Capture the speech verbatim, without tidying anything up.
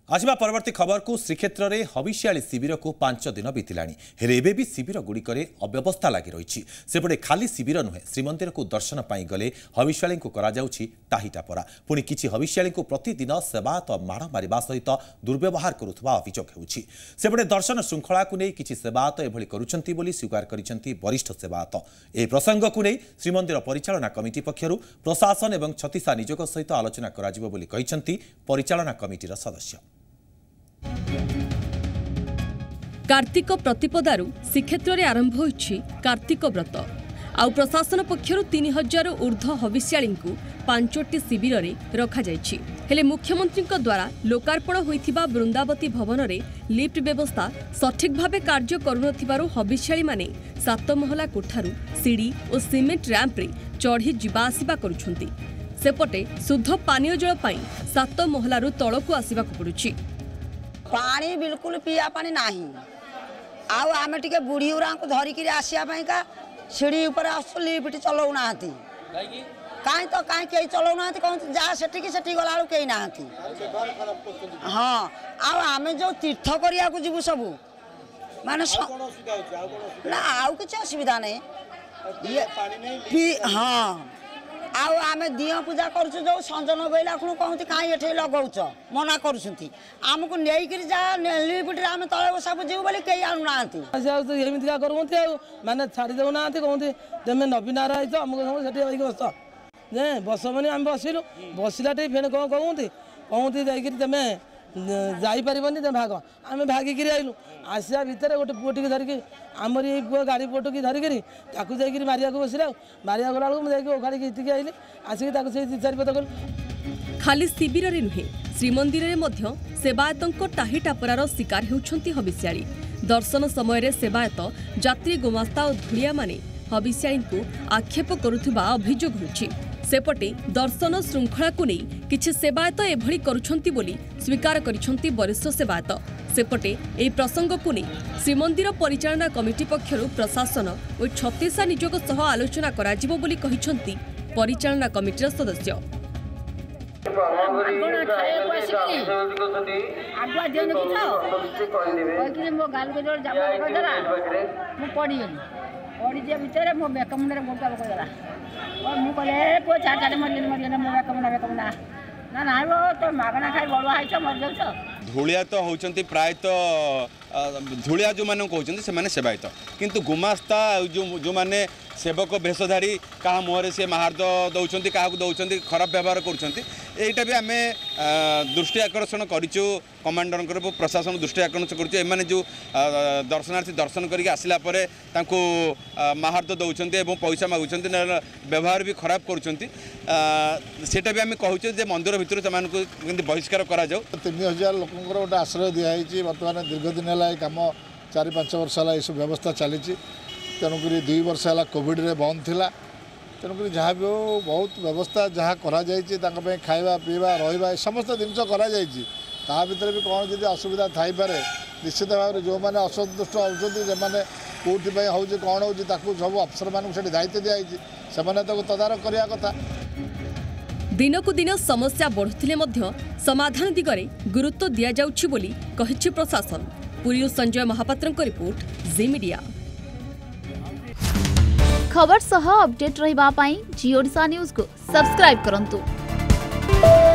आसवा परवर्ती खबर को श्रीक्षेत्र में हविष्याली शिविर को पांच दिन बीतला हेले एबे भी शिविर गुड़िक अव्यवस्था लगी रही सेपटे खाली शिविर नुहे श्रीमंदिर को दर्शन पाई गले हविष्याली को टाहीटापरा पुणी किछि हविष्याली को प्रतिदिन सेवायत माड़ मारिबा सहित दुर्व्यवहार करुवा अभियोग होउछि सेपटे दर्शन श्रृंखला को नहीं किछि सेवायत एभली करुछंती बोली स्वीकार करिसेंती वरिष्ठ सेवायत ए प्रसंग को नहीं श्रीमंदिर परिचालना कमिटी पक्षरु प्रशासन एवं छत्तीसा नियोग सहित आलोचना कराजिबो बोली कहिसेंती परिचालना कमिटीर सदस्य। कार्तिक प्रतिपदारू श्रीक्षेत्र में आरंभ होइछि कार्तिक व्रत आउ प्रशासन पक्षरु तीन हजार ऊर्ध्व हविष्याली पांचटी शिविर में रखा जाइछि हेले मुख्यमंत्री द्वारा लोकार्पण होइथिबा वृंदावती भवन में लिफ्ट व्यवस्था सठिक भावे कार्य करुनथिबारु हविष्याली माने सात महला कोठारू सीढ़ी और सीमेंट रैंप रे चढ़ी जिबा आसिबा करुछंती सेपटे शुद्ध पानीय जल पाई सात महलारू तळकु आसिबाकु पडुछि पानी बिल्कुल पिया पानी नहीं आउ आमे टिके बुढ़ी उरा को धरिकी आसिया का सीढ़ी ऊपर आस लिफ्ट चलाऊ ना कहीं तो कहीं कहीं चलाऊ ना कहते जा सेठी सेठी गला कहीं ना हाँ आउ आमे जो तीर्थ करिया को जीवु सब माने ना आउ किसी असुविधा नहीं हाँ आउ आमे दिया पूजा करूँ जो संजन बैला खुण कहते कहीं एठे लगाउच मना करुँच आमको नहीं जा लिफ्ट आम तले बसा जीव बोली कई आणुना एमती करते मैंने छाड़ी देना कहते तुम नवीनार आई आमको से बस जे बस मैंने आम बसिलु बसला फेण कौन कहते कहते जाकि तुम जापर तुम भाग आम भागिकी आइलु आसिया भितर गोटे पुओटी धरिकी आमर ये पुओ गाड़ी पुओटी धरिकी ताकू जाकि मारिया बसला मारिया गला मुझे ओखाड़ी इतिकी आइली आसिक चार पद कल खाली शिविर रे नुहे श्रीमंदिर में मध्य सेवायतों टाहीटापरार शिकार होउछंती हविष्याली दर्शन समय सेवायत जात्री गोमास्ता और धुलिया माने हविष्याली को आक्षेप करुथिबा अभियोग होउछि सेपटे दर्शन श्रृंखला को नहीं किछि सेवायत एभली करुछंती बोली स्वीकार करिछंती वरिष्ठ सेवायत सेपटे ए प्रसंग को नहीं श्रीमंदिर परिचालना कमिटी पक्षरु प्रशासन और छत्तीसा नियोग सह आलोचना कराजिबो बोली कहिछंती परिचालना कमिटीर सदस्य। ओडिया भितर मो बेकमुंडा गोटा बकला और मु कहले को चार चार मर मर मो बेकमुंडा बेकमुंडा ना ना वो तो मागना खाई बड़वा हाइछ मर जाउछ धूलिया तो होचंती प्राय तो धूलिया जो माने कहउचंती से माने सेवायत किंतु गुमास्ता जो जो माने सेवक भेषधारी क्या मुहर से महार्द दौरान क्या दौरान खराब व्यवहार कर आमे दृष्टि आकर्षण करूँ कमांडर प्रशासन दृष्टि आकर्षण करें जो दर्शनार्थी दर्शन करके आसला महार्द दौरान पैसा मागुंट व्यवहार भी खराब करा भी आम कहूँ मंदिर भितर से बहिष्कार करा तीन हजार लोक गोटे आश्रय दिखाई बर्तमान दीर्घ दिन है कम चार पांच वर्ष है यह व्यवस्था चली तेणुक दुई वर्ष है कोविड रे बंद थिला तेणुक जहाँ भी हो बहुत व्यवस्था जहाँ कर खावा पीवा रहा समस्त जिनस कर भितर भी कौन जब असुविधा थाईपे निश्चित भाव में जो मैंने असंतुष्ट होने कौटिपाई हो कौन हो सब अफसर मानक दायित्व दिखाई से तदारख करने कथा दिनकु दिन समस्या बढ़ुथिले मध्य समाधान दिगरे गुरुत्व दिया जाउछि बोली कहिछि प्रशासन। पुरी संजय महापात्रक रिपोर्ट जी मीडिया। खबर सह अपडेट रहिबा पई जी ओडिशा न्यूज को सब्सक्राइब करंतु।